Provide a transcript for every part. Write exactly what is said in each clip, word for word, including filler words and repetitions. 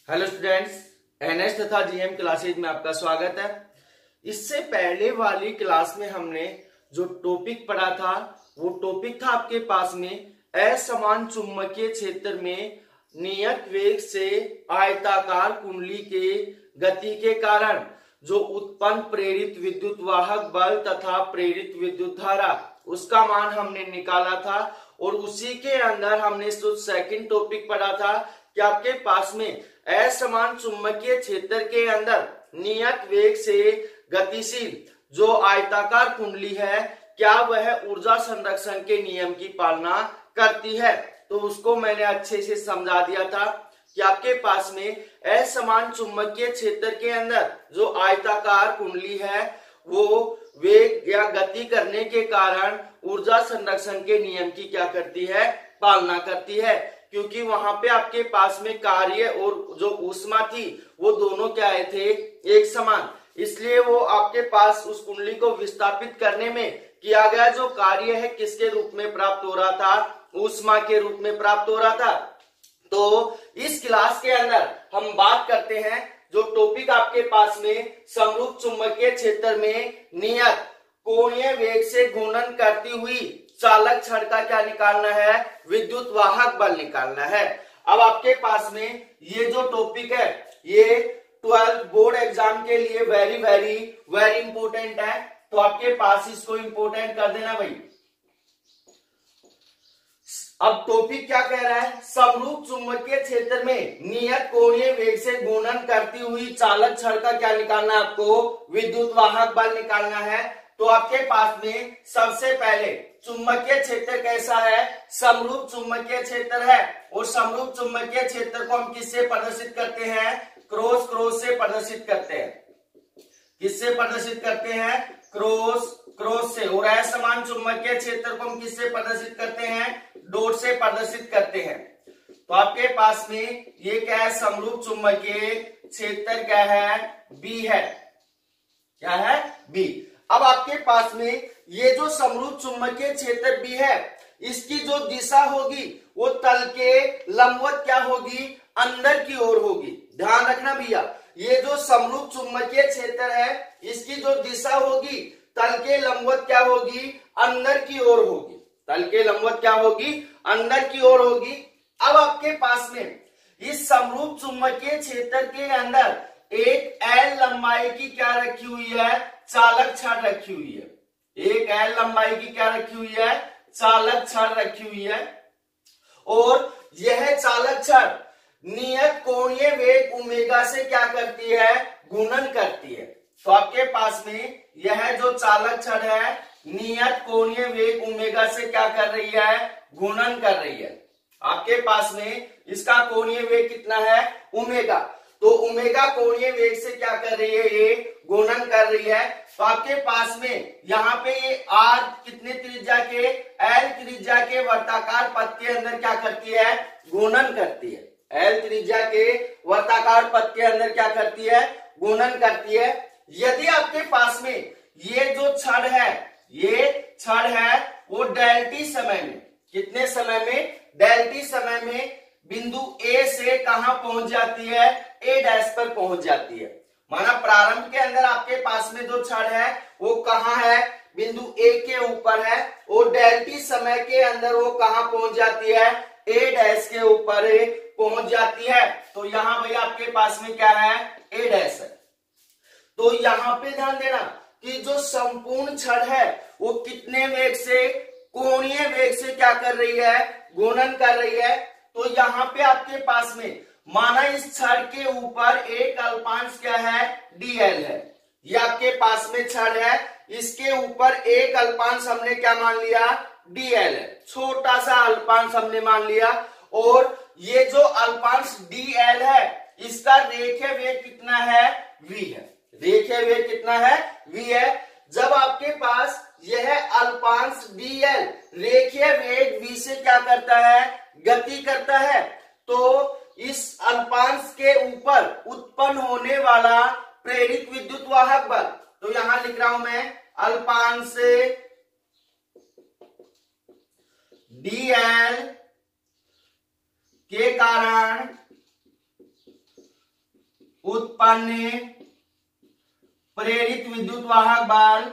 Hello students, NS तथा GM classes में आपका स्वागत है। इससे पहले वाली क्लास में हमने जो टॉपिक पढ़ा था वो टॉपिक था आपके पास में असमान चुंबकीय क्षेत्र में नियत वेग से आयताकार कुंडली के गति के कारण जो उत्पन्न प्रेरित विद्युत वाहक बल तथा प्रेरित विद्युत धारा उसका मान हमने निकाला था। और उसी के अंदर हमने जो सेकंड टॉपिक पढ़ा था कि आपके पास में असमान चुंबकीय क्षेत्र के अंदर नियत वेग से गतिशील जो आयताकार कुंडली है क्या वह ऊर्जा संरक्षण के नियम की पालना करती है। तो उसको मैंने अच्छे से समझा दिया था कि आपके पास में असमान चुंबकीय क्षेत्र के अंदर जो आयताकार कुंडली है वो वेग या गति करने के कारण ऊर्जा संरक्षण के नियम की क्या करती है, पालना करती है। क्योंकि वहां पे आपके पास में कार्य और जो ऊष्मा थी वो दोनों क्या आए थे, एक समान। इसलिए वो आपके पास उस कुंडली को विस्थापित करने में किया गया जो कार्य है किसके रूप में प्राप्त हो रहा था, ऊष्मा के रूप में प्राप्त हो रहा था। तो इस क्लास के अंदर हम बात करते हैं जो टॉपिक आपके पास में समरूप चुंबकीय क्षेत्र में नियत कोणीय वेग से घूर्णन करती हुई चालक छड़ का क्या निकालना है, विद्युत वाहक बल निकालना है। अब आपके पास में ये जो टॉपिक है ये ट्वेल्थ बोर्ड एग्जाम के लिए वेरी वेरी वेरी इंपोर्टेंट है। तो आपके पास इसको इंपोर्टेंट कर देना भाई। अब टॉपिक क्या कह रहा है, समरूप चुंबकीय क्षेत्र में नियत कोणीय वेग से घूर्णन करती हुई चालक छड़ का क्या निकालना है, आपको विद्युत वाहक बल निकालना है। तो आपके पास में सबसे पहले चुंबकीय क्षेत्र कैसा है, समरूप चुंबकीय क्षेत्र है। और समरूप चुंबकीय क्षेत्र को हम किससे प्रदर्शित करते हैं, क्रॉस क्रॉस से प्रदर्शित करते हैं। किससे प्रदर्शित करते हैं, क्रॉस क्रॉस से। और असमान चुंबकीय क्षेत्र को हम किससे प्रदर्शित करते हैं, डॉट से प्रदर्शित करते हैं। तो आपके पास में ये क्या है, समरूप चुंबकीय क्षेत्र क्या है, बी है। क्या है, बी। अब आपके पास में ये जो समरूप चुंबकीय क्षेत्र बी है इसकी जो दिशा होगी वो तल के लंबवत क्या होगी, अंदर की ओर होगी। ध्यान रखना भैया, ये जो समरूप चुंबकीय क्षेत्र है इसकी जो दिशा होगी तल के लंबवत क्या होगी, अंदर की ओर होगी। तल के लंबवत क्या होगी, अंदर की ओर होगी। अब आपके पास में इस समरूप चुंबकीय क्षेत्र के अंदर एक एल लंबाई की क्या रखी हुई है, चालक छड़ रखी हुई है। एक एल लंबाई की क्या रखी हुई है, चालक छड़ रखी हुई है। और यह चालक छड़ नियत कोणीय वेग ओमेगा से क्या करती है, घूर्णन करती है। तो आपके पास में यह जो चालक छड़ है नियत कोणीय वेग ओमेगा से क्या कर रही है, घूर्णन कर रही है। आपके पास में इसका कोणीय वेग कितना है, ओमेगा। तो ओमेगा कोणीय वेग से क्या कर रही है, ये घूर्णन कर रही है। तो आपके पास में यहाँ पे ये आर कितने त्रिज्या के, एल त्रिज्या के वर्ताकार पथ के अंदर क्या करती है, घूर्णन करती है। एल त्रिज्या के वर्ताकार पथ के अंदर क्या करती है, घूर्णन करती है। यदि आपके पास में ये जो छड़ है, ये छड़ है वो डेल्टी समय में, कितने समय में, डेल्टी समय में बिंदु ए से कहां पहुंच जाती है, ए डैश पर पहुंच जाती है। माना प्रारंभ के अंदर आपके पास में जो छड़ है वो कहां है, बिंदु ए के ऊपर है। और डेल्टी समय के अंदर वो कहां पहुंच जाती है, ए डैश के ऊपर पहुंच जाती है। तो यहां भाई आपके पास में क्या है, ए डैश है। तो यहां पे ध्यान देना कि जो संपूर्ण छड़ है वो कितने वेग से, कोणीय वेग से क्या कर रही है, घूर्णन कर रही है। तो यहाँ पे आपके पास में माना इस छड़ के ऊपर एक अल्पांश क्या है, डीएल है। ये आपके पास में छड़ है, इसके ऊपर एक अल्पांश हमने क्या मान लिया, डीएल है। छोटा सा अल्पांश हमने मान लिया। और ये जो अल्पांश डीएल है इसका रेखीय वेग कितना है, वी है। रेखीय वेग कितना है, वी है। जब आपके पास यह अल्पांश डीएल रेखीय वेग वी से क्या करता है, गति करता है, तो इस अल्पांश के ऊपर उत्पन्न होने वाला प्रेरित विद्युत वाहक बल, तो यहां लिख रहा हूं मैं अल्पांश डीएल के कारण उत्पन्न प्रेरित विद्युत वाहक बल,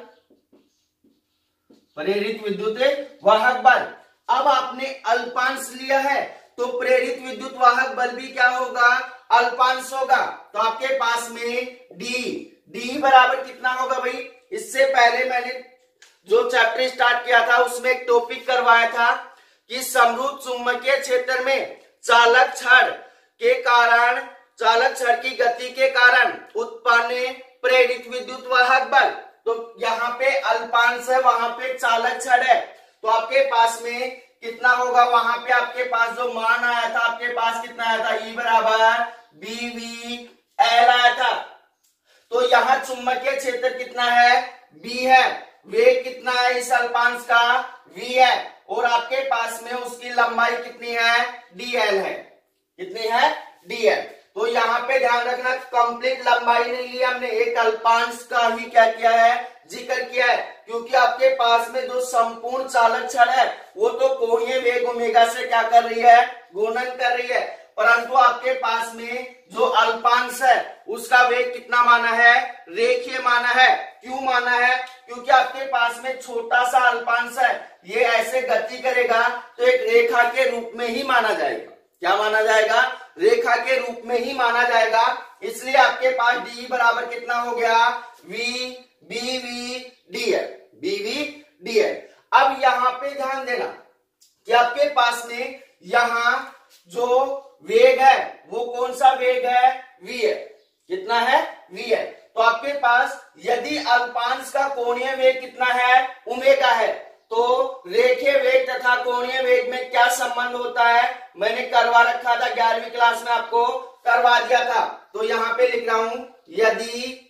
प्रेरित विद्युत वाहक बल। अब आपने अल्पांश लिया है तो प्रेरित विद्युत वाहक बल भी क्या होगा, अल्पांश होगा। तो आपके पास में डी डी बराबर कितना होगा भाई, इससे पहले मैंने जो चैप्टर स्टार्ट किया था उसमें एक टॉपिक करवाया था कि समरूप चुंबकीय क्षेत्र में चालक छड़ के कारण, चालक छड़ की गति के कारण उत्पन्न प्रेरित विद्युत वाहक बल। तो यहाँ पे अल्पांश है, वहां पे चालक छड़ है, तो आपके पास में कितना होगा, वहां पे आपके पास जो मान आया था, आपके पास कितना आया था, ई बराबर बी वी एल आया था। तो यहाँ चुंबकीय क्षेत्र कितना है, बी है, वेग कितना है इस अल्पांश का, वी है, और आपके पास में उसकी लंबाई कितनी है, डी एल है, कितनी है, डी एल। तो यहाँ पे ध्यान रखना कंप्लीट लंबाई नहीं ली हमने, एक अल्पांश का ही क्या किया है, जिक्र किया है, क्योंकि आपके पास में जो संपूर्ण चालक छड़ है वो तो कोणीय वेग ओमेगा से क्या कर रही है, गुणन कर रही है, परंतु आपके पास में जो अल्पांश है उसका वेग कितना माना है, रेखीय माना है। क्यों माना है, क्योंकि आपके पास में छोटा सा अल्पांश है, ये ऐसे गति करेगा तो एक रेखा के रूप में ही माना जाएगा। क्या माना जाएगा, रेखा के रूप में ही माना जाएगा। इसलिए आपके पास डी बराबर कितना हो गया, V B V D L, B V D L. अब यहाँ पे ध्यान देना कि आपके पास में यहाँ जो वेग है वो कौन सा वेग है, वी है, कितना है, वी है। तो आपके पास यदि अल्पांश का कोणीय वेग कितना है, ओमेगा है, तो रेखीय वेग तथा कोणीय वेग में क्या संबंध होता है, मैंने करवा रखा था ग्यारहवीं क्लास में, आपको करवा दिया था। तो यहाँ पे लिख रहा हूं, यदि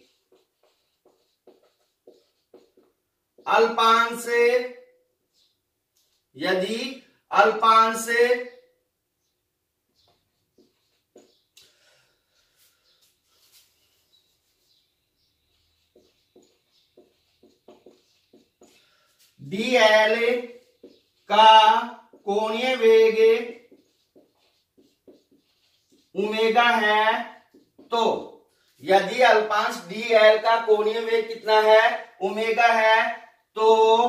अल्पांश यदि अल्पांश डी एल का कोणीय वेग ओमेगा है, तो यदि अल्पांश डी एल का कोणीय वेग कितना है, ओमेगा है, तो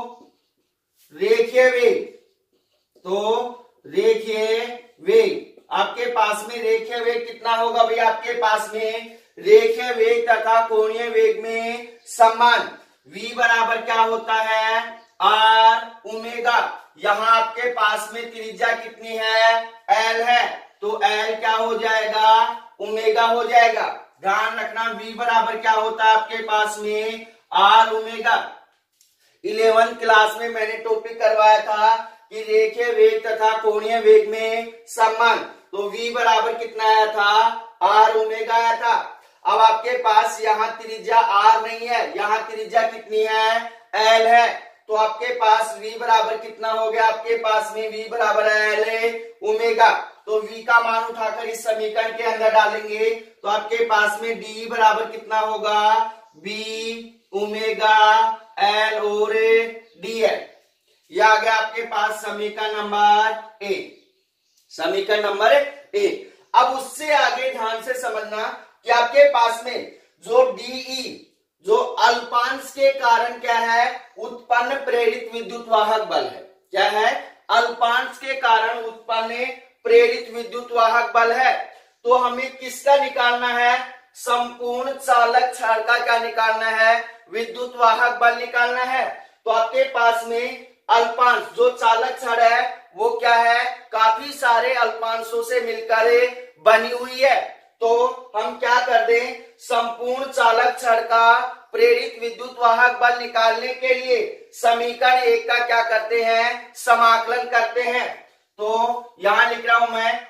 रेखीय वेग, तो रेखीय वेग आपके पास में रेखीय वेग कितना होगा भाई, आपके पास में रेखीय वेग तथा कोणीय वेग में समान v बराबर क्या होता है, आर ओमेगा। यहाँ आपके पास में त्रिज्या कितनी है, एल है, तो एल क्या हो जाएगा, ओमेगा हो जाएगा। ध्यान रखना v बराबर क्या होता है आपके पास में, आर ओमेगा। इलेवेंथ क्लास में मैंने टॉपिक करवाया था कि रेखीय वेग तथा कोणीय वेग में संबंध, तो v बराबर कितना आया था, आर ओमेगा आया था। अब आपके पास यहाँ त्रिज्या आर नहीं है, यहाँ त्रिज्या कितनी है, एल है, तो आपके पास v बराबर कितना हो गया, आपके पास में v बराबर एल ओमेगा। तो v का मान उठाकर इस समीकरण के अंदर डालेंगे तो आपके पास में d बराबर कितना होगा, b ओमेगा एल और डी एल। यह आ गया आपके पास समीकरण नंबर ए, समीकरण नंबर ए। अब उससे आगे ध्यान से समझना कि आपके पास में जो डीई, जो अल्पांश के कारण क्या है, उत्पन्न प्रेरित विद्युत वाहक बल है। क्या है, अल्पांश के कारण उत्पन्न प्रेरित विद्युत वाहक बल है। तो हमें किसका निकालना है, संपूर्ण चालक छड़ का क्या निकालना है, विद्युत वाहक बल निकालना है। तो आपके पास में अल्पांश जो चालक छड़ है वो क्या है, काफी सारे अल्पांशों से मिलकर बनी हुई है। तो हम क्या कर दें, संपूर्ण चालक छड़ का प्रेरित विद्युत वाहक बल निकालने के लिए समीकरण एक का क्या करते हैं, समाकलन करते हैं। तो यहां लिख रहा हूं मैं,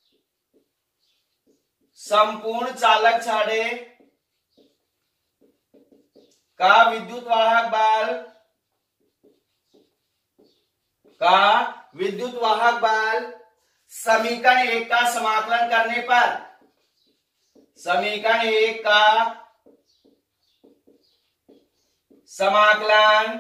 संपूर्ण चालक छड़ का विद्युत वाहक बल का विद्युत वाहक बल समीकरण एक का समाकलन करने पर, समीकरण एक का समाकलन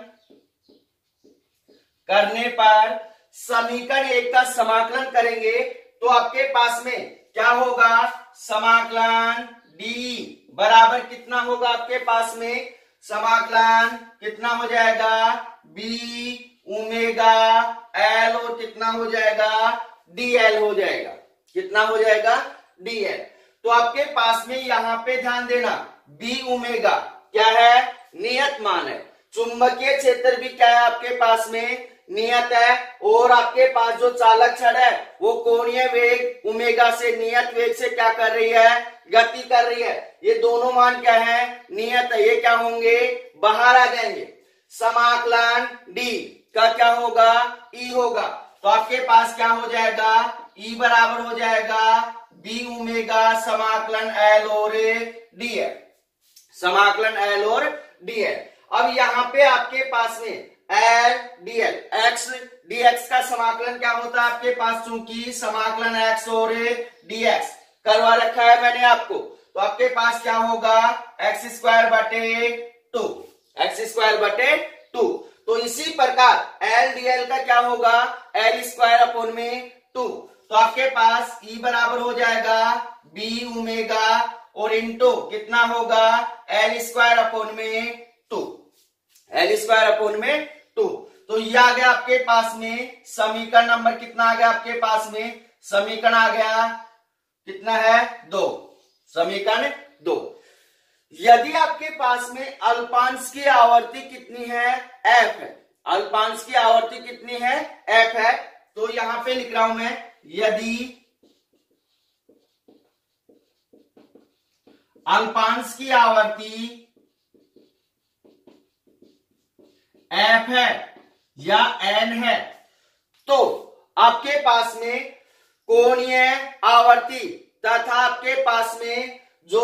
करने पर, समीकरण एक का समाकलन करेंगे तो आपके पास में क्या होगा, समाकलन डी बराबर कितना होगा आपके पास में, समाकलन कितना हो जाएगा, बी ओमेगा एल और कितना हो जाएगा, डी एल हो जाएगा। कितना हो जाएगा, डी एल। तो आपके पास में यहां पे ध्यान देना, बी ओमेगा क्या है, नियत मान है। चुंबकीय क्षेत्र भी क्या है आपके पास में, नियत है। और आपके पास जो चालक छड़ है वो कोणीय वेग ओमेगा से नियत वेग से क्या कर रही है, गति कर रही है। ये दोनों मान क्या है, नियत है। ये क्या होंगे, बाहर आ जाएंगे। समाकलन डी का क्या होगा, ई होगा। तो आपके पास क्या हो जाएगा, ई बराबर हो जाएगा बी ओमेगा समाकलन एल और डी एल, समाकलन एल और डी एल। अब यहाँ पे आपके पास में L D L, X D X का समाकलन क्या होता है आपके पास, चूंकि समाकलन एक्स और डी एक्स करवा रखा है मैंने आपको। तो आपके पास क्या होगा, एक्स स्क्वायर बटे टू, एक्स स्क्वायर बटे टू। तो इसी प्रकार एल डी एल का क्या होगा, एल स्क्वायर अपॉन में टू। तो आपके पास ई बराबर हो जाएगा बी ओमेगा और इंटू कितना होगा, एल स्क्वायर अपॉन में टू, एल स्क्वायर अपॉन में टू। तो ये आ गया आपके पास में समीकरण नंबर कितना आ गया आपके पास में, समीकरण आ गया कितना है, दो, समीकरण दो। यदि आपके पास में अल्पांश की आवर्ती कितनी है, एफ है, अल्पांश की आवर्ती कितनी है, एफ है। तो यहां पे लिख रहा हूं मैं, यदि अल्पांश की आवर्ती एफ है या एन है तो आपके पास में कोणीय आवर्ती तथा आपके पास में जो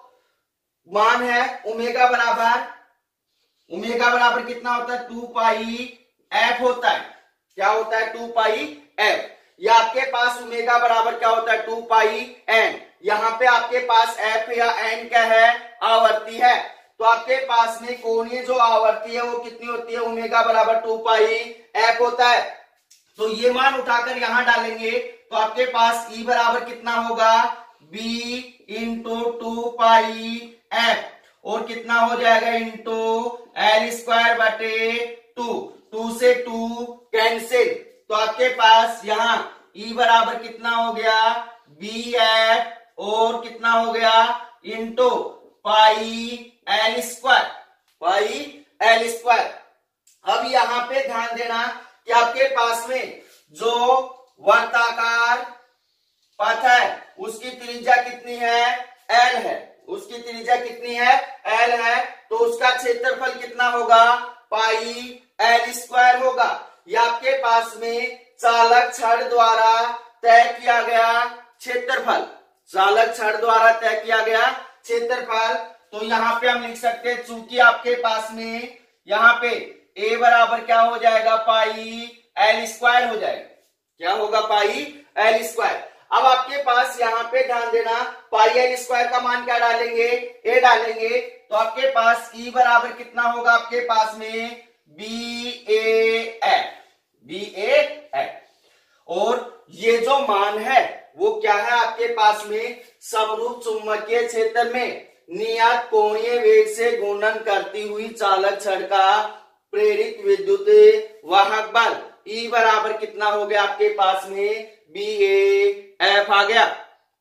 मान है ओमेगा बराबर, ओमेगा बराबर कितना होता है, टू पाई एफ होता है। क्या होता है, टू पाई एफ। या आपके पास ओमेगा बराबर क्या होता है, टू पाई एन। यहाँ पे आपके पास एफ या एन क्या है, आवर्ती है। तो आपके पास में कोणीय जो आवर्ती है वो कितनी होती है, ओमेगा बराबर टू पाई एफ होता है। तो ये मान उठाकर यहां डालेंगे तो आपके पास ई बराबर कितना होगा, B into two pi F और कितना हो जाएगा, इंटू एल स्क्वायर बटे टू, टू से टू कैंसिल। तो आपके पास यहाँ ई बराबर कितना हो गया, बी एफ और कितना हो गया, into pi L square, pi L square. अब यहाँ पे ध्यान देना कि आपके पास में जो वर्ताकार पथ है उसकी त्रिज्या कितनी है, एल है, उसकी त्रिज्या कितनी है, एल है। तो उसका क्षेत्रफल कितना होगा, पाई एल स्क्वायर होगा। यह आपके पास में चालक छड़ द्वारा तय किया गया क्षेत्रफल, चालक छड़ द्वारा तय किया गया क्षेत्रफल। तो यहाँ पे हम लिख सकते हैं, चूंकि आपके पास में यहाँ पे a बराबर क्या हो जाएगा, पाई एल स्क्वायर हो जाएगा। क्या होगा, पाई एल स्क्वायर। अब आपके पास यहाँ पे ध्यान देना, पाई एल स्क्वायर का मान क्या डालेंगे, a डालेंगे। तो आपके पास e बराबर कितना होगा आपके पास में, B A F, B A F. और ये जो मान है वो क्या है आपके पास में, समरूप चुंबकीय क्षेत्र में नियत कोणीय वेग से घूर्णन करती हुई चालक छड़ का प्रेरित विद्युत वाहक बल ई बराबर कितना हो गया आपके पास में, बी ए एफ आ गया।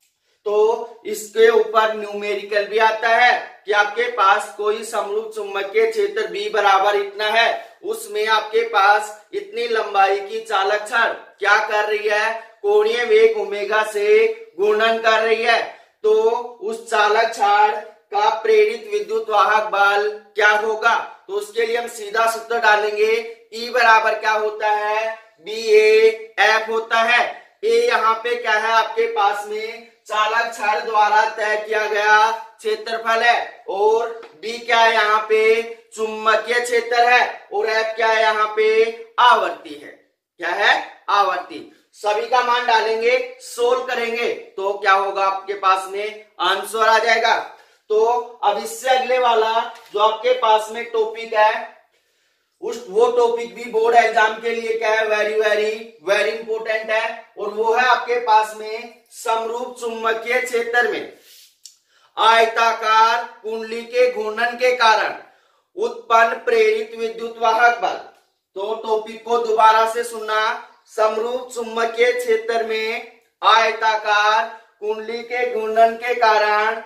तो इसके ऊपर न्यूमेरिकल भी आता है कि आपके पास कोई समरूप चुंबकीय क्षेत्र बी बराबर इतना है, उसमें आपके पास इतनी लंबाई की चालक छड़ क्या कर रही है, कोणीय वेग ओमेगा से घूर्णन कर रही है। तो उस चालक छड़ का प्रेरित विद्युत वाहक बल क्या होगा, तो उसके लिए हम सीधा सूत्र डालेंगे, ई बराबर क्या होता है, बी ए एफ होता है। ए यहाँ पे क्या है आपके पास में, चालक छड़ द्वारा तय किया गया क्षेत्रफल है, और बी क्या है यहाँ पे, चुंबकीय क्षेत्र है, और एफ क्या है यहाँ पे, आवर्ती है। क्या है, आवर्ती। सभी का मान डालेंगे, सोल्व करेंगे तो क्या होगा आपके पास में, आंसर आ जाएगा। तो अब इससे अगले वाला जो आपके पास में टॉपिक है, उस वो टॉपिक भी बोर्ड एग्जाम के लिए क्या है, वेरी वेरी वेरी इंपोर्टेंट है। और वो है आपके पास में समरूप चुंबकीय क्षेत्र में आयताकार कुंडली के घूर्णन के कारण उत्पन्न प्रेरित विद्युत वाहक बल। तो टॉपिक को दोबारा से सुनना। समरूप चुंबकीय क्षेत्र में आयताकार कुंडली के घूर्णन के कारण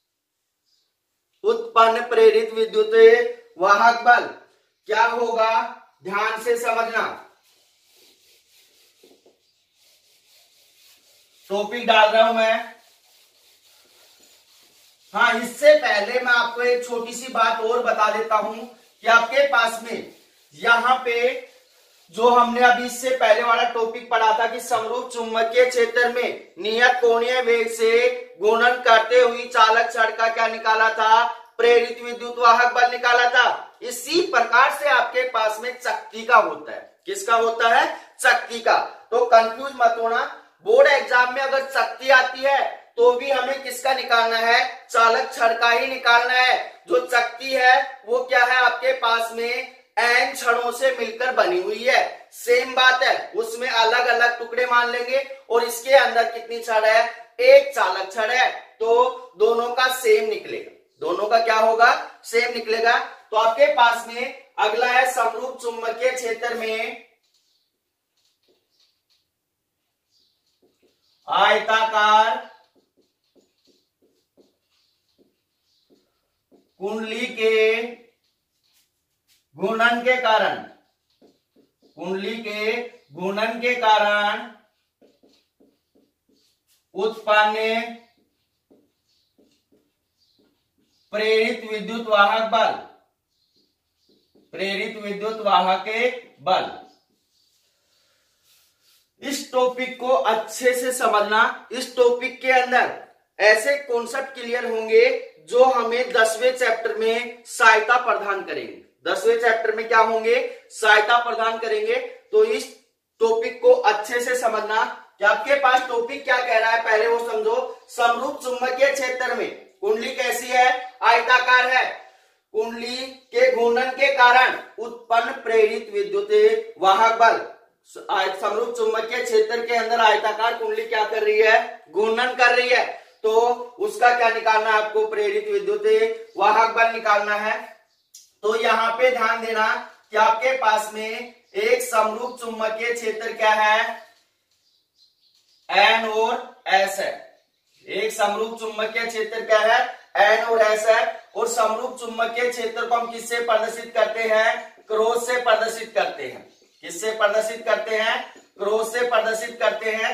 उत्पन्न प्रेरित विद्युत वाहक बल क्या होगा, ध्यान से समझना। टॉपिक डाल रहा हूं मैं। हाँ, इससे पहले मैं आपको एक छोटी सी बात और बता देता हूं कि आपके पास में यहां पे जो हमने अभी इससे पहले वाला टॉपिक पढ़ा था कि समरूप चुंबकीय क्षेत्र में नियत कोणीय वेग से गुणन करते हुई चालक छड़ का क्या निकाला था, प्रेरित विद्युत वाहक बल निकाला था। इसी प्रकार से आपके पास में चक्की का होता है। किसका होता है? चक्की का। तो कंफ्यूज मत होना, बोर्ड एग्जाम में अगर चक्की आती है तो भी हमें किसका निकालना है, चालक छड़ का ही निकालना है। जो चक्की है वो क्या है, आपके पास में एन छड़ों से मिलकर बनी हुई है। सेम बात है, उसमें अलग अलग टुकड़े मान लेंगे और इसके अंदर कितनी छड़ है, एक चालक छड़ है। तो दोनों का सेम निकलेगा, दोनों का क्या होगा, सेम निकलेगा। तो आपके पास में अगला है समरूप चुंबकीय क्षेत्र में आयताकार कुंडली के घूर्णन के कारण कुंडली के घूर्णन के कारण उत्पन्न प्रेरित विद्युत वाहक बल प्रेरित विद्युत वाहक बल। इस टॉपिक को अच्छे से समझना। इस टॉपिक के अंदर ऐसे कॉन्सेप्ट क्लियर होंगे जो हमें दसवें चैप्टर में सहायता प्रदान करेंगे। दसवें चैप्टर में क्या होंगे, सहायता प्रदान करेंगे। तो इस टॉपिक को अच्छे से समझना कि आपके पास टॉपिक क्या कह रहा है, पहले वो समझो। समरूप चुंबकीय क्षेत्र में कुंडली कैसी है, आयताकार है। कुंडली के घूर्णन के कारण उत्पन्न प्रेरित विद्युत वाहक बल। समरूप चुंबकीय क्षेत्र के अंदर आयताकार कुंडली क्या कर रही है, घूर्णन कर रही है। तो उसका क्या निकालना है आपको, प्रेरित विद्युत वाहक बल निकालना है। तो यहाँ पे ध्यान देना कि आपके पास में एक समरूप चुंबकीय क्षेत्र क्या है, एन और एस है। एक समरूप चुंबकीय क्षेत्र क्या है, एन और एस है। और समरूप चुंबकीय क्षेत्र को हम किससे प्रदर्शित करते हैं, क्रॉस से प्रदर्शित करते हैं। किससे प्रदर्शित करते हैं, क्रॉस से प्रदर्शित करते हैं।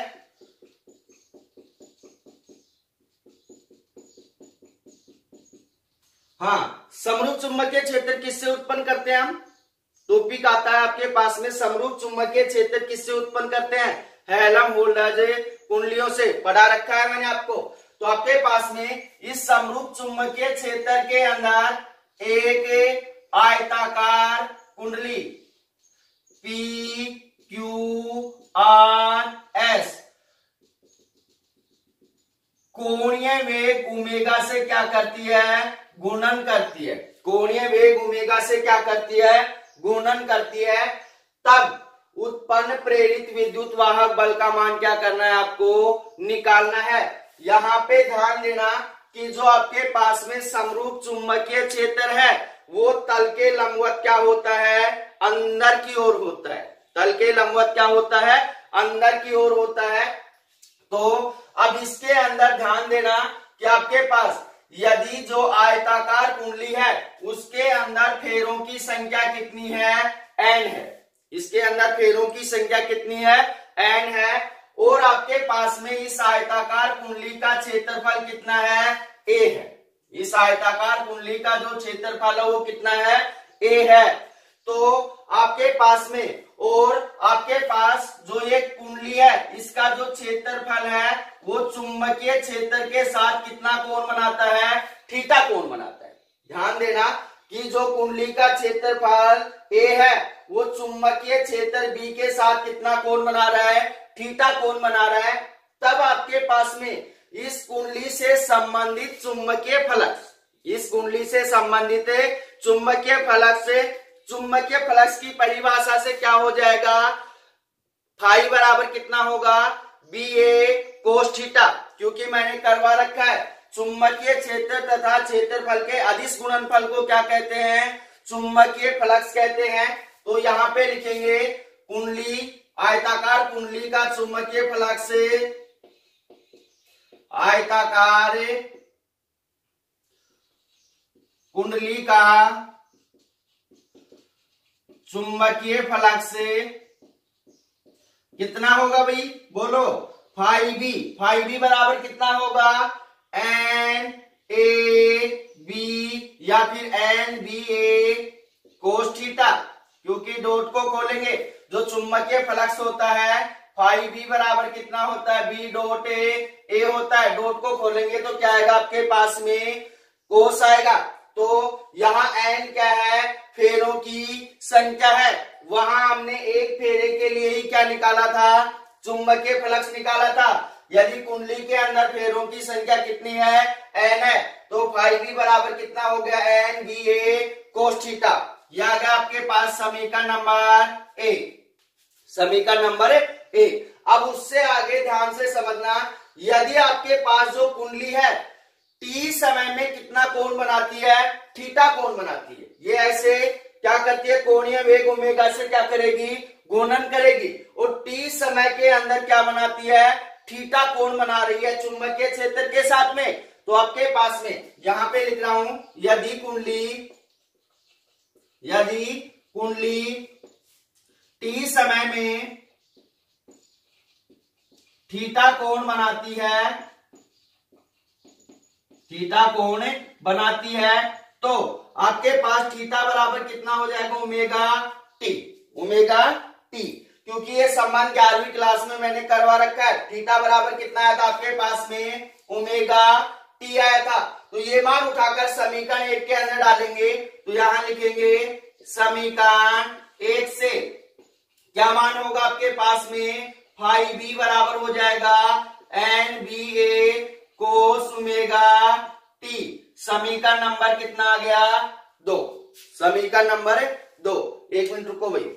हाँ, समरूप चुंबकीय क्षेत्र किससे उत्पन्न करते हैं हम, टॉपिक आता है आपके पास में, समरूप चुंबकीय क्षेत्र किससे उत्पन्न करते हैं, हेल्महोल्ट्ज कुंडलियों से। पढ़ा रखा है मैंने आपको। तो आपके पास में इस समरूप चुंबकीय क्षेत्र के अंदर एक आयताकार कुंडली पी क्यू आर एस कोणीय वेग ओमेगा से क्या करती है, गुणन करती है। कोणीय वेग ओमेगा से क्या करती है, गुणन करती है। तब उत्पन्न प्रेरित विद्युत वाहक बल का मान क्या करना है, आपको निकालना है। यहाँ पे ध्यान देना कि जो आपके पास में समरूप चुंबकीय क्षेत्र है वो तल के लंबवत क्या होता है, अंदर की ओर होता है। तल के लंबवत क्या होता है, अंदर की ओर होता है। तो अब इसके अंदर ध्यान देना कि आपके पास यदि जो आयताकार कुंडली है उसके अंदर फेरों की संख्या कितनी है, एन है। इसके अंदर फेरों की संख्या कितनी है, एन है। और आपके पास में इस आयताकार कुंडली का क्षेत्रफल कितना है, ए है। इस आयताकार कुंडली का जो क्षेत्रफल है वो कितना है, ए है। तो आपके पास में और आपके पास जो एक कुंडली है इसका जो क्षेत्रफल है वो चुंबकीय क्षेत्र के साथ कितना कोण बनाता है, थीटा कोण बनाता है। ध्यान देना कि जो कुंडली का क्षेत्रफल ए है वो चुंबकीय क्षेत्र बी के साथ कितना कोण बना रहा है, थीटा कोण बना रहा है। तब आपके पास में इस कुंडली से संबंधित चुंबकीय फ्लक्स, इस कुंडली से संबंधित चुंबकीय फ्लक्स से चुंबकीय फ्लक्स की परिभाषा से क्या हो जाएगा, फाई बराबर कितना होगा, बी ए कोस थीटा। क्योंकि मैंने करवा रखा है चुंबकीय क्षेत्र तथा क्षेत्रफल के अदिश गुणनफल को क्या कहते हैं? चुंबकीय फ्लक्स कहते हैं। तो यहाँ पे लिखेंगे कुंडली, आयताकार कुंडली का चुंबकीय फ्लक्स, आयताकार कुंडली का चुंबकीय फ्लक्स कितना होगा भाई? बोलो। Five B. फाइव बी बराबर कितना होगा? एन ए बी या फिर N B A cos theta, क्योंकि डॉट को खोलेंगे जो चुंबकीय फ्लक्स होता है फाइव बी बराबर कितना होता है? बी डॉट ए ए होता है। डॉट को खोलेंगे तो क्या आएगा आपके पास में? कोस आएगा। तो यहाँ एन क्या है? फेरों की संख्या है। वहां हमने एक फेरे के लिए ही क्या निकाला था? चुंबकीय फ्लक्स निकाला था। यदि कुंडली के अंदर फेरों की संख्या कितनी है? एन है। तो फाइव बी बराबर कितना हो गया? N B A cos theta. यह आ गया आपके पास समीकरण नंबर ए। समीकरण नंबर ए। अब उससे आगे ध्यान से समझना, यदि आपके पास जो कुंडली है टी समय में कितना कोण बनाती है? थीटा कोण बनाती है। ये ऐसे क्या करती है? कोणीय वेग ओमेगा से क्या करेगी? गुणन करेगी। और टी समय के अंदर क्या बनाती है? थीटा कोण बना रही है चुंबकीय क्षेत्र के साथ में। तो आपके पास में यहां पे लिख रहा हूं, यदि कुंडली यदि कुंडली टी समय में थीटा कोण बनाती है थीटा कोण बनाती है तो आपके पास थीटा बराबर कितना हो जाएगा? Omega T. ओमेगा टी, क्योंकि ये सम्मान ग्यारहवीं क्लास में मैंने करवा रखा है। थीटा बराबर कितना आया था आपके पास में? ओमेगा टी आया था। तो ये मान उठाकर समीकरण एक के अंदर डालेंगे तो यहां लिखेंगे समीकरण एक से क्या मान होगा आपके पास में? फाइव बी बराबर हो जाएगा N B A cos omega T. समीकरण नंबर कितना आ गया? दो। समीकरण नंबर दो। एक मिनट रुको भाई।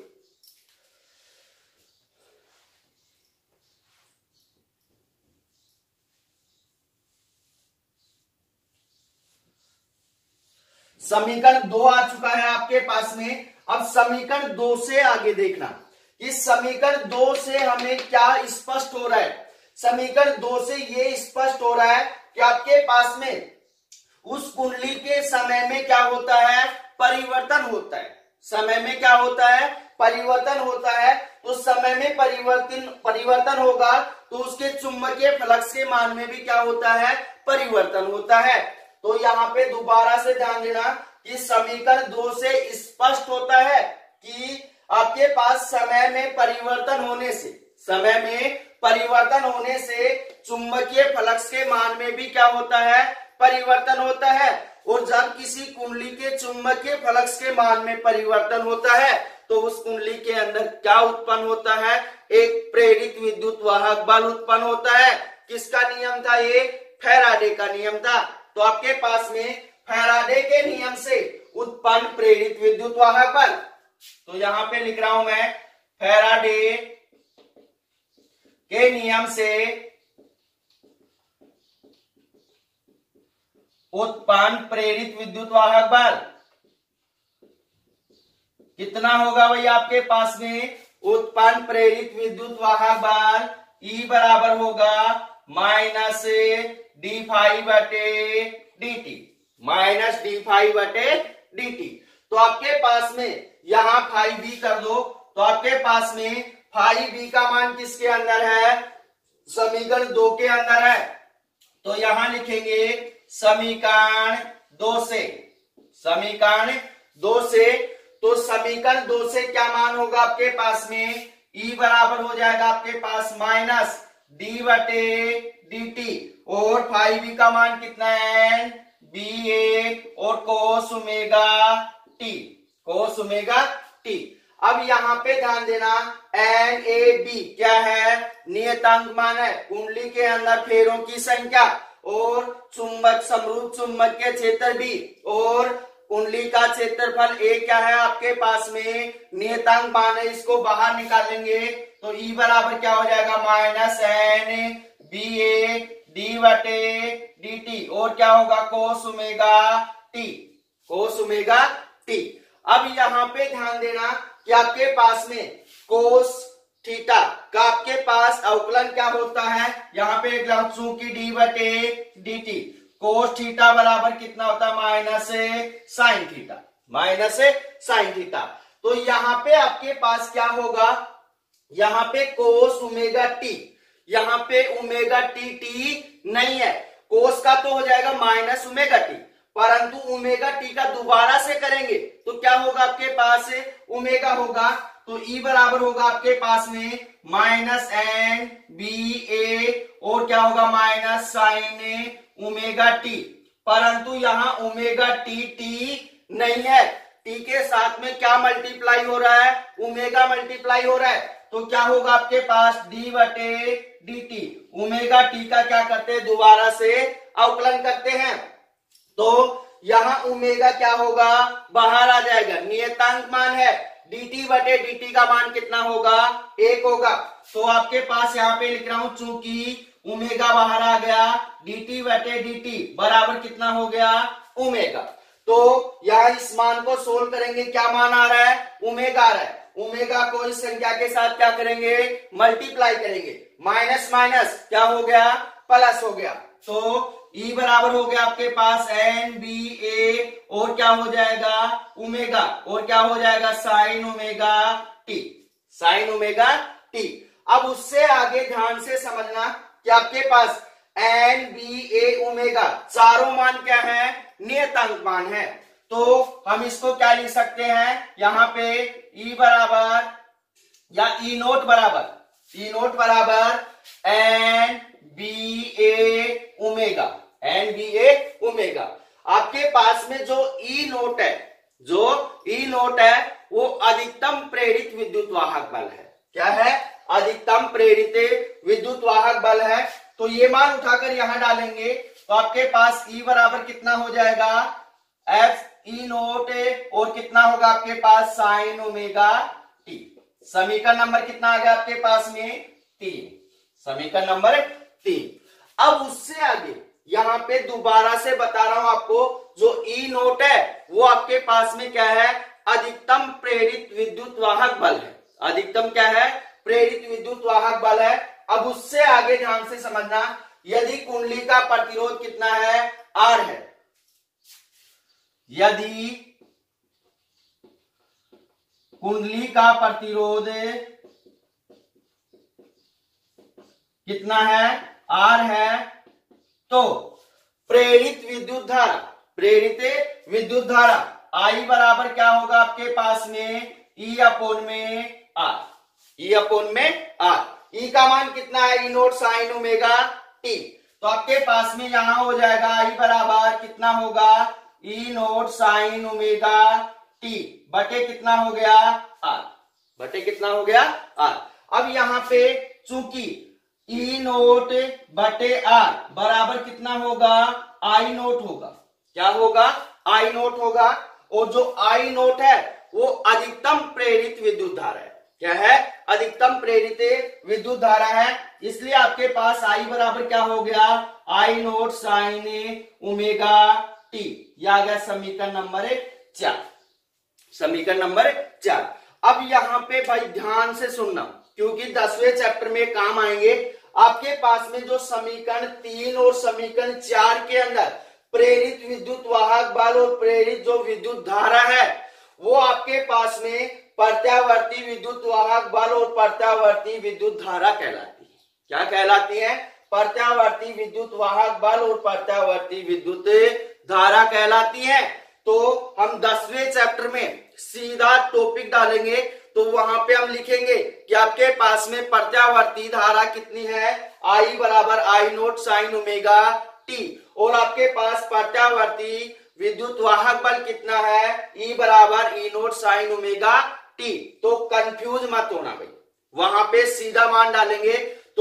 समीकरण दो आ चुका है आपके पास में। अब समीकरण दो से आगे देखना, इस समीकरण दो से हमें क्या स्पष्ट हो रहा है? समीकरण दो से ये स्पष्ट हो रहा है कि आपके पास में उस कुंडली के समय में क्या होता है? परिवर्तन होता है। समय में क्या होता है? परिवर्तन होता है। तो समय में परिवर्तन परिवर्तन होगा तो उसके चुंबकीय फ्लक्स के मान में भी क्या होता है? परिवर्तन होता है। तो यहाँ पे दोबारा से ध्यान देना कि समीकरण दो से स्पष्ट होता है कि आपके पास समय में परिवर्तन होने से समय में परिवर्तन होने से चुंबकीय फ्लक्स के मान में भी क्या होता है? परिवर्तन होता है। और जब किसी कुंडली के चुंबकीय फ्लक्स के मान में परिवर्तन होता है तो उस कुंडली के अंदर क्या उत्पन्न होता है? एक प्रेरित विद्युत वाहक बल उत्पन्न होता है। किसका नियम था ये? फैराडे का नियम था। तो आपके पास में फैराडे के नियम से उत्पन्न प्रेरित विद्युत वाहक बल, तो यहां पे लिख रहा हूं मैं, फैराडे के नियम से उत्पन्न प्रेरित विद्युत वाहक बल कितना होगा भाई आपके पास में? उत्पन्न प्रेरित विद्युत वाहक बल ई बराबर होगा माइनस डी फाइव बटे D T. Minus D five बटे डी टी। तो आपके पास में यहां फाइव बी कर दो तो आपके पास में फाइव बी का मान किसके अंदर है? समीकरण दो के अंदर है। तो यहां लिखेंगे समीकरण दो से समीकरण दो से तो समीकरण दो से क्या मान होगा आपके पास में? ई बराबर हो जाएगा आपके पास माइनस डी बटे डी टी। और फाइव बी का मान कितना है? बी ए और cos omega T. Cos omega T. अब यहाँ पे ध्यान देना, एन ए बी क्या है? नियतांक मान है। कुंडली के अंदर फेरों की संख्या और चुंबक समरूप चुंबकीय क्षेत्र भी और कुंडली का क्षेत्रफल ए क्या है आपके पास में? नियतांक मान है। इसको बाहर निकालेंगे तो ई बराबर क्या हो जाएगा? Minus N B A D बटे डी टी और क्या होगा cos omega T, cos omega T. अब यहाँ पे ध्यान देना कि आपके पास में कोस थीटा का आपके पास अवकलन क्या होता है, यहाँ पे चूंकि डी बटे डी टी, कोस थीटा बराबर कितना होता है minus sine theta, minus sine theta. तो यहाँ पे आपके पास क्या होगा, यहाँ पे कोस ओमेगा टी, यहाँ पे ओमेगा टी टी नहीं है, कोस का तो हो जाएगा माइनस ओमेगा टी, परंतु ओमेगा टी का दोबारा से करेंगे तो क्या होगा आपके पास ओमेगा होगा, तो ई बराबर होगा आपके पास में माइनस एन बी ए और क्या होगा माइनस साइन ओमेगा टी, परंतु यहाँ ओमेगा टी टी नहीं है, टी के साथ में क्या मल्टीप्लाई हो रहा है, ओमेगा मल्टीप्लाई हो रहा है, तो क्या होगा आपके पास डी बटे डी टी, ओमेगा टी का क्या करते हैं दोबारा से अवकलन करते हैं, तो यहाँ ओमेगा क्या होगा बाहर आ जाएगा, नियतांक मान है, dt बटे dt का मान कितना होगा एक होगा, तो आपके पास यहाँ पे लिख रहा हूं चूंकि ओमेगा बाहर आ गया, dt बटे dt बराबर कितना हो गया ओमेगा। तो यहाँ इस मान को सोल्व करेंगे, क्या मान आ रहा है ओमेगा आ रहा है, ओमेगा को इस संख्या के साथ क्या करेंगे मल्टीप्लाई करेंगे, माइनस माइनस क्या हो गया प्लस हो गया, तो E बराबर हो गया आपके पास एन बी ए और क्या हो जाएगा ओमेगा और क्या हो जाएगा sine omega T, sine omega T. अब उससे आगे ध्यान से समझना कि आपके पास एन बी ए ओमेगा चारों मान क्या है नियतांक मान है, तो हम इसको क्या लिख सकते हैं यहाँ पे E बराबर या ई नोट बराबर, ई नोट बराबर N B A omega, N B A omega. आपके पास में जो ई नोट है, जो ई नोट है वो अधिकतम प्रेरित विद्युत वाहक बल है, क्या है अधिकतम प्रेरित विद्युत वाहक बल है, तो ये मान उठाकर यहां डालेंगे तो आपके पास ई बराबर कितना हो जाएगा एफ ई नोट और कितना होगा आपके पास साइन ओमेगा टी। समीकरण नंबर कितना आ गया आपके पास में तीन, समीकरण नंबर तीन। अब उससे आगे यहाँ पे दोबारा से बता रहा हूं आपको, जो ई नोट है वो आपके पास में क्या है अधिकतम प्रेरित विद्युत वाहक बल है, अधिकतम क्या है प्रेरित विद्युत वाहक बल है। अब उससे आगे ध्यान से समझना, यदि कुंडली का प्रतिरोध कितना है आर है, यदि कुंडली का प्रतिरोध कितना है आर है, तो प्रेरित विद्युत धारा, प्रेरित विद्युत धारा आई बराबर क्या होगा आपके पास में ई अपोन में आर, ई अपोन में आर। ई का मान कितना है E note sine omega T, तो आपके पास में यहां हो जाएगा आई बराबर कितना होगा E note sine omega T बटे कितना हो गया आर, बटे कितना हो गया आर। अब यहाँ पे चूंकि ई नोट बटे आर बराबर कितना होगा आई नोट होगा, क्या होगा आई नोट होगा, और जो आई नोट है वो अधिकतम प्रेरित विद्युत धारा है, क्या है अधिकतम प्रेरित विद्युत धारा है, इसलिए आपके पास आई बराबर क्या हो गया I nought sine omega T, यह आ गया समीकरण नंबर चार, समीकरण नंबर चार। अब यहाँ पे भाई ध्यान से सुनना क्योंकि दसवें चैप्टर में काम आएंगे, आपके पास में जो समीकरण तीन और समीकरण चार के अंदर प्रेरित विद्युत वाहक बल और प्रेरित जो विद्युत धारा है वो आपके पास में प्रत्यावर्ती विद्युत वाहक बल और प्रत्यावर्ती विद्युत धारा कहलाती है, क्या कहलाती है प्रत्यावर्ती विद्युत वाहक बल और प्रत्यावर्ती विद्युत धारा कहलाती है। तो हम दसवें चैप्टर में सीधा टॉपिक डालेंगे, तो वहां पे हम लिखेंगे कि आपके पास में प्रत्यावर्ती धारा कितनी है आई बराबर I nought sine omega T, और आपके पास प्रत्यावर्ती विद्युत वाहक बल कितना है ई बराबर E note sine omega T. तो कंफ्यूज मत होना भाई, वहां पे सीधा मान डालेंगे,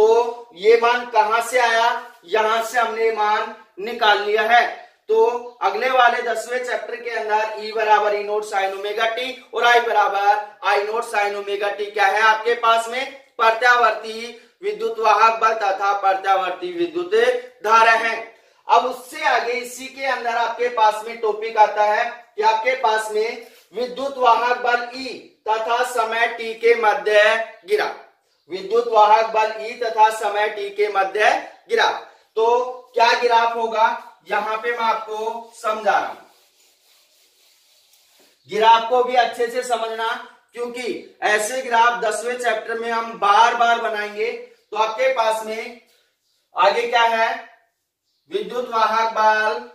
तो ये मान कहां से आया यहां से हमने मान निकाल लिया है। तो अगले वाले दसवें चैप्टर के अंदर ई बराबर E note sine omega T और आई बराबर I nought sine omega T क्या है आपके पास में प्रत्यावर्ती विद्युत वाहक बल तथा प्रत्यावर्ती विद्युत धारा है। अब उससे आगे इसी के अंदर आपके पास में टॉपिक आता है कि आपके पास में विद्युत वाहक बल ई तथा समय टी के मध्य गिरा, विद्युत वाहक बल ई तथा समय टी के मध्य गिरा। तो क्या ग्राफ होगा, यहां पे मैं आपको समझा रहा हूं। ग्राफ को भी अच्छे से समझना, क्योंकि ऐसे ग्राफ दसवें चैप्टर में हम बार बार बनाएंगे। तो आपके पास में आगे क्या है, विद्युत वाहक बल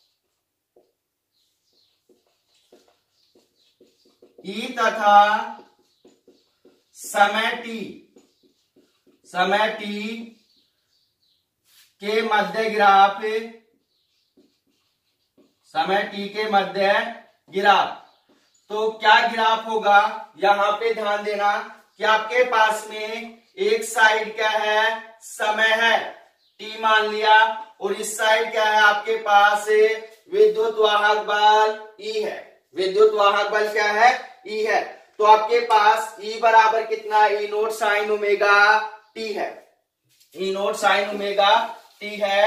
ई तथा समय टी, समय टी के मध्य ग्राफ, समय टी के मध्य ग्राफ। तो क्या ग्राफ होगा, यहां पे ध्यान देना कि आपके पास में एक साइड क्या है, समय है, टी मान लिया, और इस साइड क्या है आपके पास विद्युत वाहक बल ई है। विद्युत वाहक बल क्या है, ई है। तो आपके पास ई बराबर कितना, E note sine omega T है, E note sine omega T है।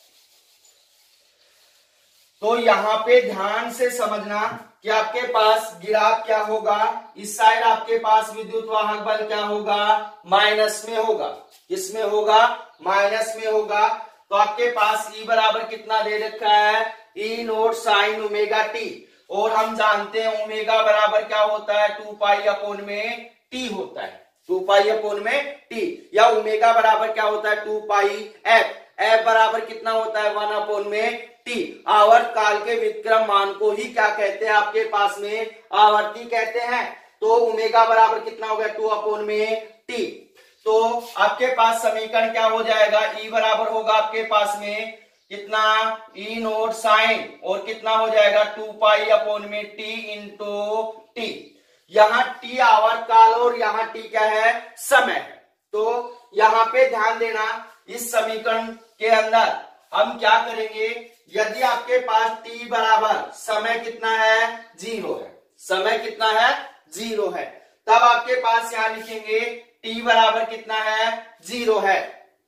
तो यहां पे ध्यान से समझना कि आपके पास ग्राफ क्या होगा, इस साइड आपके पास विद्युत वाहक बल क्या होगा, माइनस में होगा। किसमें होगा, माइनस में होगा। तो आपके पास ई बराबर कितना दे रखा है, E note sine omega T, और हम जानते हैं ओमेगा बराबर क्या होता है, टू पाई अपोन में टी होता है, टू पाई अपोन में टी, या ओमेगा बराबर क्या होता है, टू पाई एफ, एफ बराबर कितना होता है, वन अपोन में टी। आवर्त काल के व्युत्क्रम मान को ही क्या कहते हैं आपके पास में, आवर्ती कहते हैं। तो ओमेगा बराबर कितना हो गया, टू अपोन में टी। तो आपके पास समीकरण क्या हो जाएगा, ई बराबर होगा आपके पास में कितना, ई नोट साइन, और कितना हो जाएगा टू पाई अपोन में टी इंटू टी। यहाँ टी आवर्त काल और यहाँ टी क्या है, समय है। तो यहाँ पे ध्यान देना, इस समीकरण के अंदर हम क्या करेंगे, यदि आपके पास t बराबर समय कितना है, जीरो है, समय कितना है, जीरो है, तब आपके पास यहां लिखेंगे t बराबर कितना है, जीरो है।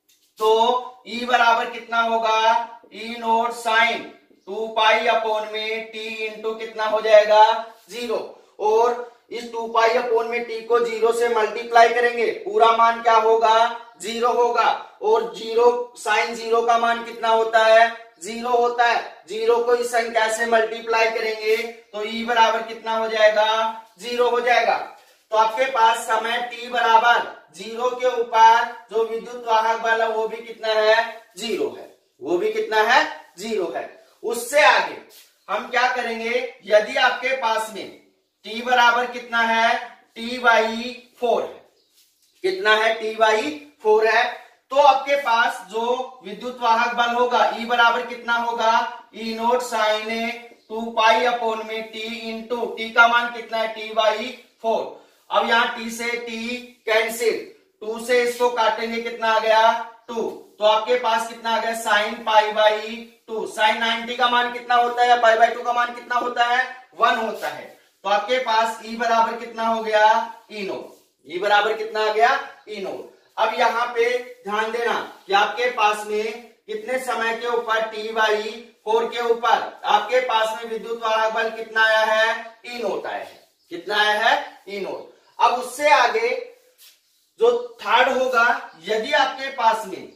तो e बराबर कितना होगा, E note sine two pi upon में t इंटू कितना हो जाएगा, जीरो। और इस टू पाई अपोन में t को जीरो से मल्टीप्लाई करेंगे, पूरा मान क्या होगा, जीरो होगा। और जीरो साइन जीरो का मान कितना होता है, जीरो होता है। जीरो को इस संख्या से मल्टीप्लाई करेंगे तो ई बराबर कितना हो जाएगा, जीरो हो जाएगा। तो आपके पास समय टी बराबर जीरो के ऊपर जो विद्युत वाहक बल है वो भी कितना है, जीरो है, वो भी कितना है, जीरो है। उससे आगे हम क्या करेंगे, यदि आपके पास में t बराबर कितना है, t बाई फोर है, कितना है, t बाई फोर है, तो आपके पास जो विद्युत वाहक बल होगा E बराबर कितना होगा, E note sine two pi upon में t इंटू टी का मान कितना है, t बाई फोर। अब यहाँ t से t कैंसिल, टू से इसको काटेंगे कितना आ गया, टू। तो आपके पास कितना आ गया, sine pi by two. Sine ninety का मान कितना होता है, पाई बाई टू का मान कितना होता है, वन होता है। तो आपके पास E बराबर कितना हो गया, ई नोट, E बराबर कितना आ गया, ई नोट। अब यहाँ पे ध्यान देना कि आपके पास में कितने समय के ऊपर टी बाई फोर के ऊपर आपके पास में विद्युत वाहक बल कितना आया है, ई नोट आया है, कितना आया है, ई नोट। अब उससे आगे जो थर्ड होगा, यदि आपके पास में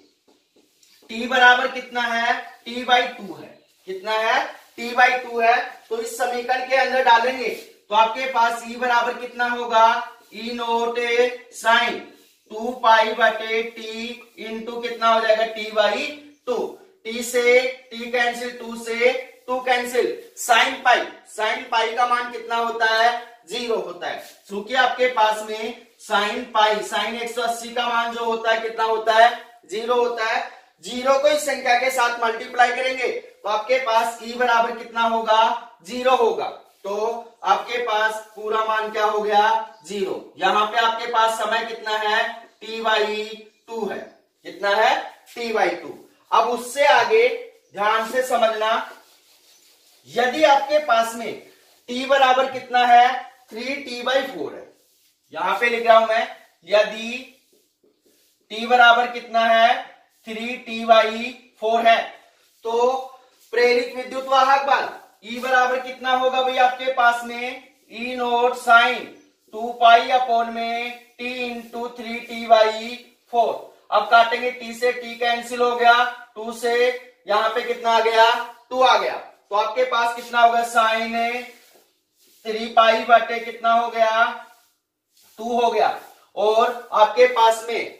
t बराबर कितना है, t बाई टू है, कितना है, t बाई टू है, तो इस समीकरण के अंदर डालेंगे तो आपके पास E बराबर कितना होगा, E note sine two pi बटे टी इंटू कितना हो जाएगा, टी बाई टू। टी से टी कैंसिल, टू से two cancel, sine pi, sine pi का मान कितना होता है, जीरो होता है। क्योंकि आपके पास में साइन पाई, साइन एक सौ अस्सी का मान जो होता है कितना होता है, जीरो होता है। जीरो को इस संख्या के साथ मल्टीप्लाई करेंगे तो आपके पास E बराबर कितना होगा, जीरो होगा। तो आपके पास पूरा मान क्या हो गया, जीरो। यहाँ पे आपके पास समय कितना है, टी बाई टू है, कितना है, टी बाई टू। अब उससे आगे ध्यान से समझना, यदि आपके पास में t बराबर कितना है, थ्री टी बाई फोर है, यहां पे लिख रहा हूं मैं, यदि टी बराबर कितना है, थ्री टी बाई फोर है। तो प्रेरित विद्युत वाहक बल ई बराबर कितना होगा भाई आपके पास में, E note sine two pi upon में T into three T by four. अब काटेंगे, टी से टी कैंसिल हो गया, टू से यहां पे कितना आ गया, टू आ गया। तो आपके पास कितना होगा, साइन थ्री पाई बटे कितना हो गया, टू हो गया। और आपके पास में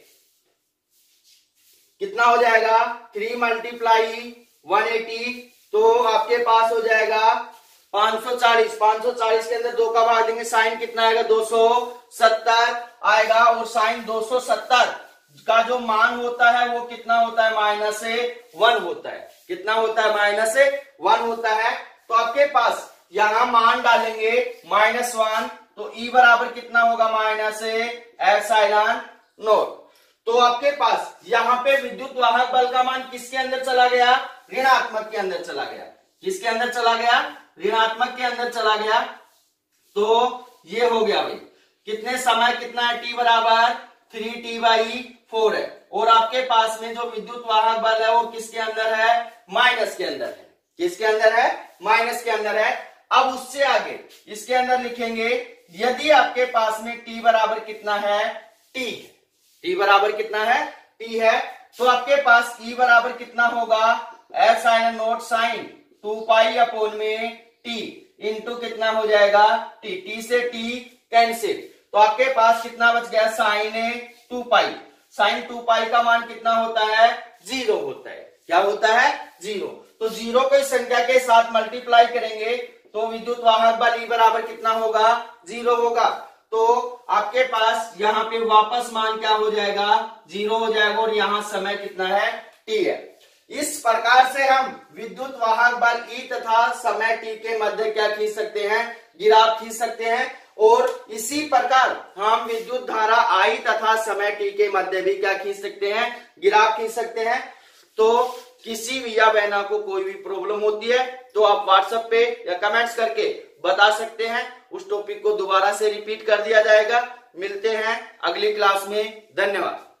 कितना हो जाएगा, थ्री मल्टीप्लाई वन एटी, तो आपके पास हो जाएगा पांच सौ चालीस। पांच सौ चालीस के अंदर दो का भाग देंगे, साइन कितना आएगा, दो सौ सत्तर आएगा। और साइन दो सौ सत्तर का जो मान होता है वो कितना होता है, माइनस वन होता है। कितना होता है, माइनस वन होता है। तो आपके पास यहां मान डालेंगे माइनस वन, तो ई बराबर कितना होगा, माइनस एप्सिलॉन नॉट। तो आपके पास यहां पे विद्युत वाहक बल का मान किसके अंदर चला गया, ऋणात्मक के अंदर चला गया। किसके अंदर चला गया, ऋणात्मक के अंदर चला गया। तो ये हो गया भाई, कितने समय कितना है, टी बराबर थ्री टी बाई फोर है। और आपके पास में जो विद्युत वाहक बल है वो किसके अंदर है, माइनस के अंदर है। किसके अंदर है, माइनस के अंदर है। अब उससे आगे इसके अंदर लिखेंगे, यदि आपके पास में टी बराबर कितना है, टी है, टी बराबर कितना है, टी है, तो आपके पास ई बराबर कितना होगा, epsilon naught sine two pi upon में टी इंटू कितना हो जाएगा, टी। टी से टी कैंसिल, तो आपके पास कितना बच गया, sine two pi. Sine two pi का मान कितना होता है, जीरो होता है। क्या होता है, जीरो। तो जीरो को इस संख्या के साथ मल्टीप्लाई करेंगे तो विद्युत वाहक बल ई बराबर कितना होगा, जीरो होगा। तो आपके पास यहाँ पे वापस मान क्या हो जाएगा, जीरो हो जाएगा। और यहाँ समय कितना है, टी है। इस प्रकार से हम विद्युत वाहक बल ई तथा समय टी के मध्य क्या खींच सकते हैं, ग्राफ खींच सकते हैं। और इसी प्रकार हम विद्युत धारा आई तथा समय टी के मध्य भी क्या खींच सकते हैं, ग्राफ खींच सकते हैं। तो किसी भी या बहना को कोई भी प्रॉब्लम होती है तो आप व्हाट्सएप पे या कमेंट्स करके बता सकते हैं। उस टॉपिक को दोबारा से रिपीट कर दिया जाएगा। मिलते हैं अगली क्लास में। धन्यवाद।